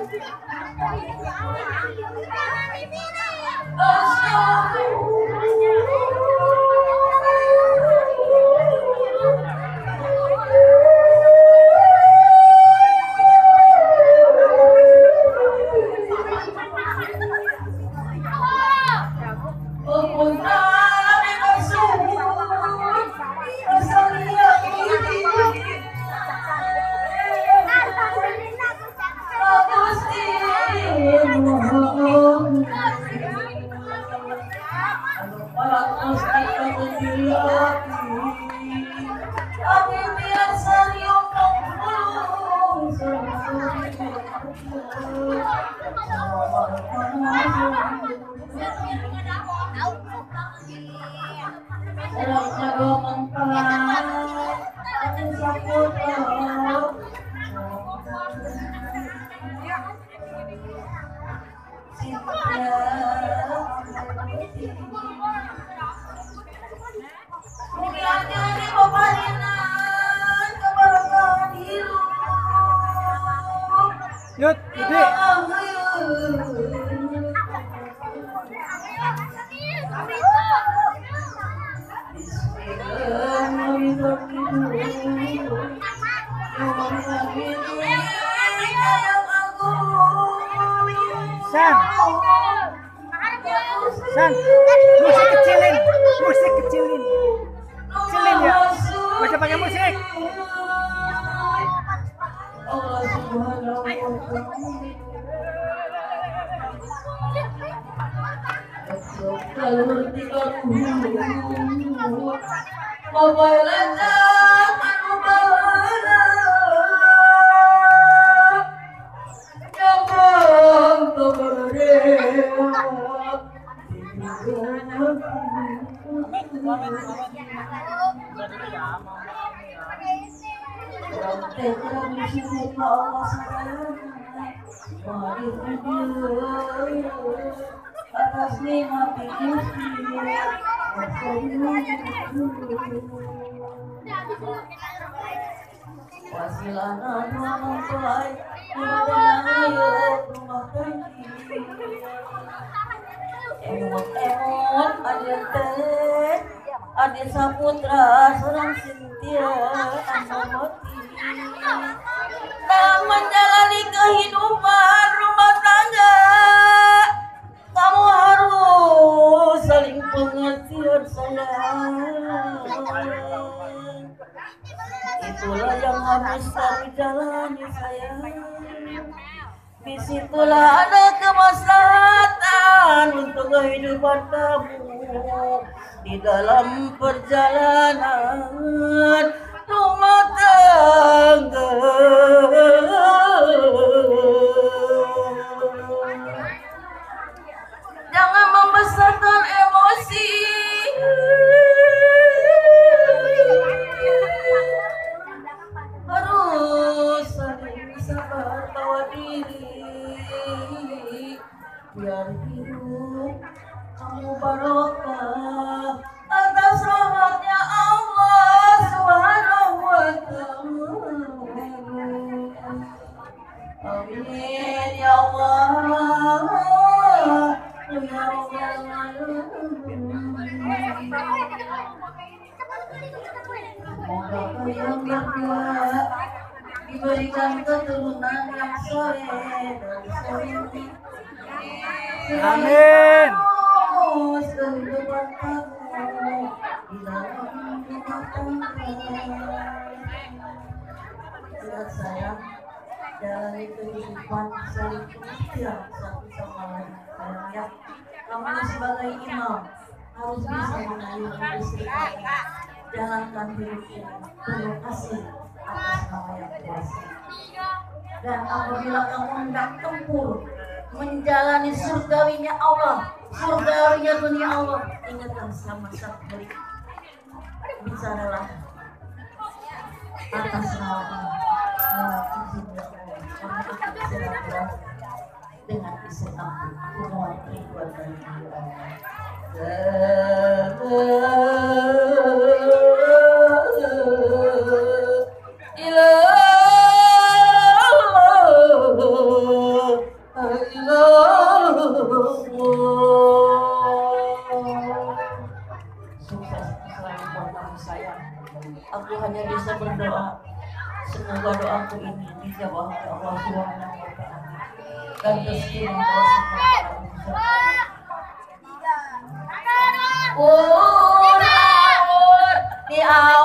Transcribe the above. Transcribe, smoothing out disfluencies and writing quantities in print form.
Yut, gede. San, musik kecilin ya, baca pakai musik. Atas nikmat wasilah mempelai rumah emot adik saputra seorang Sintia Anamati dalam menjalani kehidupan rumah tangga kamu harus saling pengertian sayang. Itulah yang harus kami jalani sayang. Disitulah ada kemaslahatan untuk kehidupan kamu di dalam perjalanan rumah tangga. Jangan membesarkan emosi. Harus saling sabar bawa diri. Biar hidup kamu barokah atas rahmatnya Allah Subhanahu wa ta'ala. Amin ya Allah. Semoga kalian berdua diberikan keturunan yang soleh dan soleh. Amin. Kehidupan kamu di dalam rumah tangga. Lihat sayang, jalani kehidupan saling pengertian satu sama lain. Sayang ya, kamu sebagai imam harus bisa mengayomi istri kamu. Jalankan hidup ini penuh kasih atas nama yang kuasa. Dan apabila kamu hendak tempur menjalani surgawinya Allah, surgawinya dunia Allah, ingatkan sama satu kali, bicaralah atas nama dengan isi ampun mohon ridwan dari Allah. aku ini dijawab oleh Allah Subhanahu wa taala. Dan rezeki yang terus Ur di